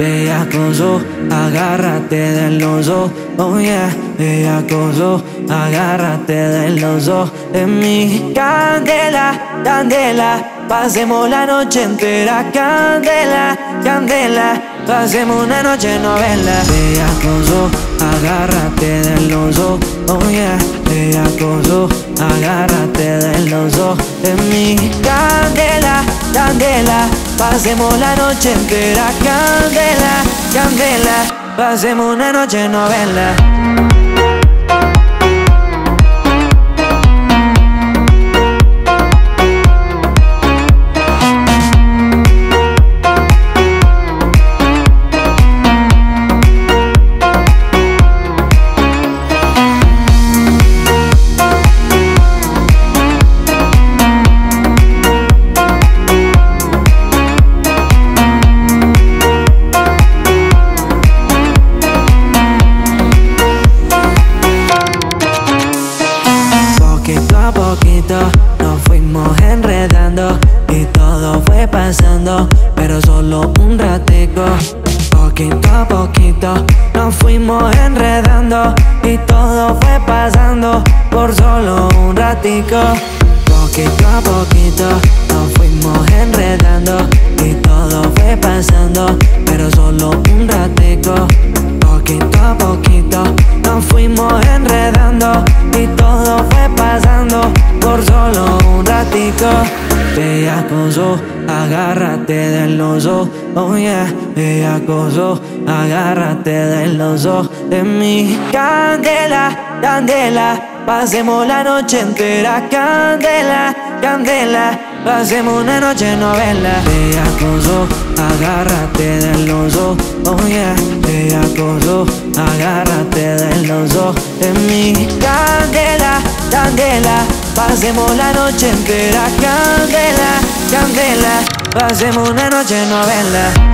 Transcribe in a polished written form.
bellacoso, agárrate de los ojos, oh yeah, bellacoso, agárrate de los ojos de mi candela, candela, pasemos la noche entera, candela, candela, pasemos una noche novela, bellacoso, agárrate de los ojos, oh yeah, bellacoso, agárrate de los ojos de mi candela, candela, pasemos la noche entera, candela, candela, pasemos una noche novela. Poquito nos fuimos enredando y todo fue pasando, pero solo un ratico. Poquito a poquito nos fuimos enredando y todo fue pasando por solo un ratico. Poquito a poquito nos fuimos enredando y todo fue pasando, pero solo un ratico. Poquito a poquito nos fuimos enredando y todo fue pasando por solo un ratico. Bellacoso, agárrate de los ojos, oh yeah, bellacoso, agárrate de los ojos de mi candela, candela, pasemos la noche entera, candela, candela, pasemos una noche novela. Bellacoso, agárrate de los ojos, oh yeah, bellacoso, agárrate de los ojos de mi candela, candela, pasemos la noche entera, candela, candela, pasemos una noche novela.